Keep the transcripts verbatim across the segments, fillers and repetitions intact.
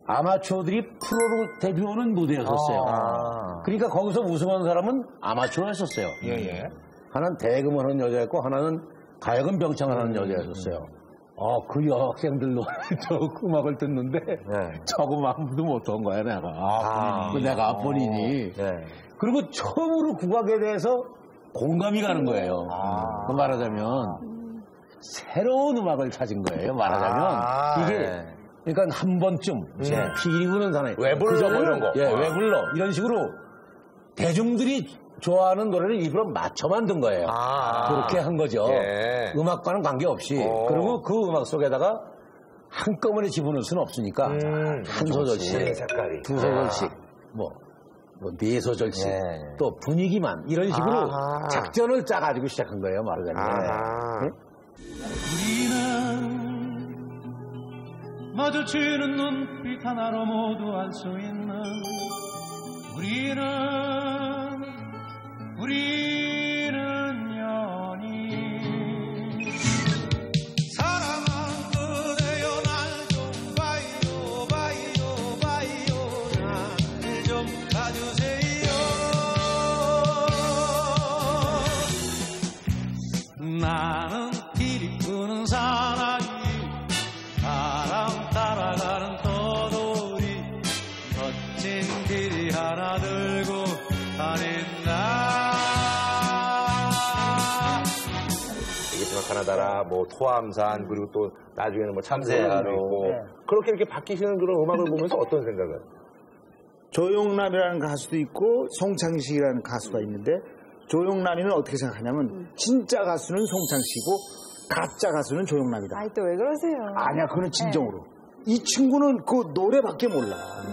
아마추어들이 프로로 데뷔하는 무대였었어요. 아. 그러니까 거기서 우승한 사람은 아마추어였었어요. 예, 예. 하나는 대금을 하는 여자였고 하나는 가야금 병창을 하는 여자였었어요. 어, 그 여학생들로 저 음악을 듣는데 네. 조금 아무도 못한 거야 내가. 아, 그 내가 본인이. 네. 그리고 처음으로 국악에 대해서 공감이 가는 거예요. 아. 말하자면 새로운 음악을 찾은 거예요. 말하자면 아, 이게 네. 그러니까 한 번쯤 네. 피 부는 사나이 왜 불러 뭐 이런 거. 예, 아. 왜 불러 이런 식으로 대중들이 좋아하는 노래를 일부러 맞춰 만든 거예요. 아. 그렇게 한 거죠. 예. 음악과는 관계없이. 오. 그리고 그 음악 속에다가 한꺼번에 집어넣을 수는 없으니까 음, 한 소절씩, 색깔이. 두 소절씩, 뭐, 뭐 네 소절씩, 예. 또 분위기만 이런 식으로 아하. 작전을 짜가지고 시작한 거예요, 말하자면. 아하. 네? 우리는 마주치는 눈빛 하나로 모두 알 수 있는 우리는 우리는 연인 사랑한 그대여 날 좀 봐요 봐요 봐요 날 좀 봐주세요 나는 길이 끄는 사나이 사랑 따라가는 떠돌이 거친 길이 하나 들고 다닌다 알겠지만 카나다라, 뭐 토암산, 그리고 또 나중에는 뭐 참새하루 있고 그렇게 이렇게 바뀌시는 그런 음악을 보면서 어떤 생각을? 조용남이라는 가수도 있고 송창식이라는 가수가 있는데 조용남이는 어떻게 생각하냐면 진짜 가수는 송창식이고 가짜 가수는 조용남이다. 아이, 또 왜 그러세요? 아니야, 그거는 진정으로. 네. 이 친구는 그 노래밖에 몰라.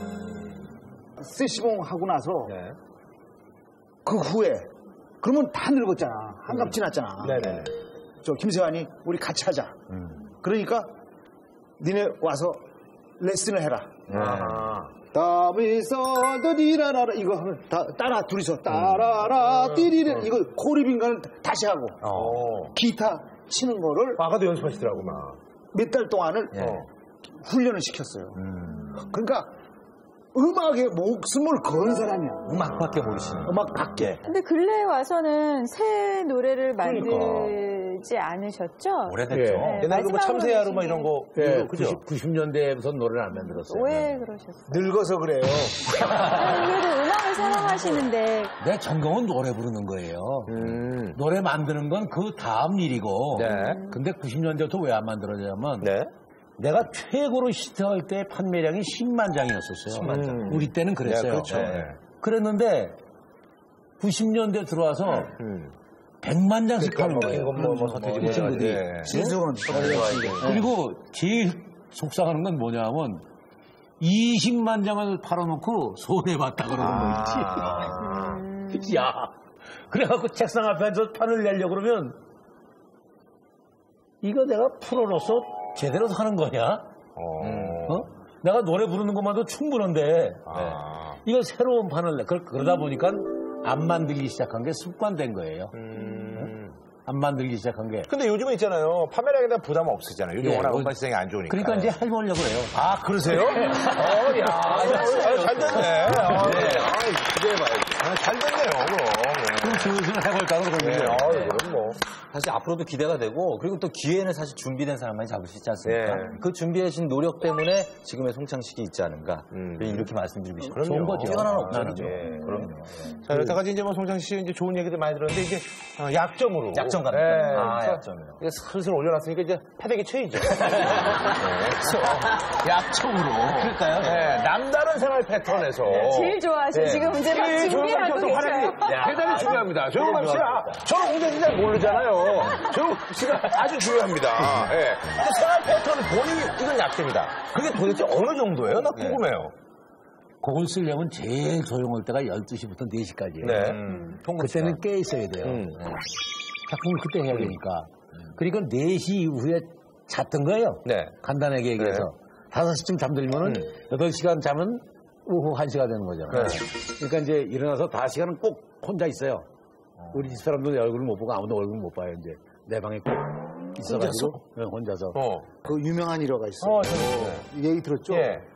세시봉 하고 나서 네. 그 후에 그러면 다 늙었잖아. 한갑 지났잖아. 네네. 저 김세환이 우리 같이 하자. 음. 그러니까 니네 와서 레슨을 해라. 아. 다비서 더디라라 이거 하면 다 따라 둘이서 따라라 띠리라 이거 코리빙가는 다시 하고 어. 기타 치는 거를 아까도 연습하시더라고 막. 몇 달 동안을 예. 어, 훈련을 시켰어요. 음. 그러니까 음악에 목숨을 건 사람이야. 음악밖에 모르시는. 음악밖에. 근데 근래에 와서는 새 노래를 그러니까. 만들지 않으셨죠? 오래됐죠. 네, 옛날에 뭐 마지막으로 참새하루 막 이런 거. 예, 그죠? 구십 년대부터 노래를 안 만들었어요. 왜 그러셨어요? 늙어서 그래요. 아니, 그래도 음악을 사랑하시는데 내 전공은 노래 부르는 거예요. 음. 노래 만드는 건 그 다음 일이고. 네. 근데 구십 년대부터 왜 안 만들어지냐면 네. 내가 최고로 히트할 때 판매량이 십만 장이었었어요. 십만 장. 우리 때는 그랬어요. 네, 그렇죠. 네. 네. 그랬는데 구십 년대 들어와서 음. 백만 장씩 하는 그러니까 거예요. 뭐, 뭐, 뭐, 서태지 이 친구들이. 네. 신승은 그리고 제일 속상한 건 뭐냐면 이십만 장을 팔아놓고 손해봤다 그러는 거 있지. 야, 그래갖고 책상 앞에 앉아서 판을 내려고 그러면 이거 내가 프로로서 제대로 하는 거냐? 어. 어? 내가 노래 부르는 것만도 충분한데 아. 이거 새로운 판을 내. 그러- 그러다 보니까 안 만들기 시작한 게 습관된 거예요. 음. 안 만들기 시작한 게. 근데 요즘은 있잖아요. 판매량에 대한 부담 없으시잖아요. 요즘 예, 워낙 뭐- 음반 시장이 안 좋으니까. 그러니까 이제 해보려고 해요. 아, 그러세요? 어, 야. 아, 잘 됐네. 아, 네. 아, 기대해봐야지. 아, 잘 됐네요, 그럼. 그럼 슬슬 해볼까 네. 그러거든요. 네. 아, 그럼 뭐. 사실 앞으로도 기대가 되고 그리고 또 기회는 사실 준비된 사람만이 잡을 수 있지 않습니까? 네. 그 준비하신 노력 때문에 지금의 송창식이 있지 않은가 음. 이렇게 말씀드리고 싶어요. 그럼요. 좋은 거죠. 뛰어난 아, 업적이죠. 네. 그럼요. 자, 여태까지 이제 뭐 송창식 씨 이제 좋은 얘기들 많이 들었는데 이제 어, 약점으로. 약점 갑니다. 네. 아, 그래서 약점이요. 이제 슬슬 올려놨으니까 이제 패대기 쳐이죠. 네. 그래서 약점으로. 그럴까요? 네. 남다른 생활 패턴에서. 제일 좋아하시죠. 네. 지금 이제 막 제일 준비하고 좋아하는 계셔요. 야, 대단히 중요합니다. 조용남 씨, 아, 저는 홍대진 잘 모르잖아요. 조용남 씨가 아주 중요합니다. 예. 근데 생활 패턴을 본인이 이건 약점이다. 그게 도대체 어느 정도예요? 나 궁금해요. 곡을 쓰려면 제일 조용할 때가 열두 시부터 네 시까지예요. 네. 음, 그때는 깨 있어야 돼요. 음. 네. 작품을 그때 해야 되니까. 그러니까 네 시 이후에 잤던 거예요. 네. 간단하게 얘기해서. 다섯 시쯤 잠들면은 음. 여덟 시간 자면 오후 한 시가 되는 거잖아요. 네. 그러니까 이제 일어나서 다섯 시간은 꼭 혼자 있어요. 우리 집 사람들 얼굴을 못 보고 아무도 얼굴 못 봐요. 이제 내 방에 꼭 있어가지고. 네, 혼자서. 어. 그 유명한 일화가 있어요. 어, 저는. 얘기 들었죠? 예.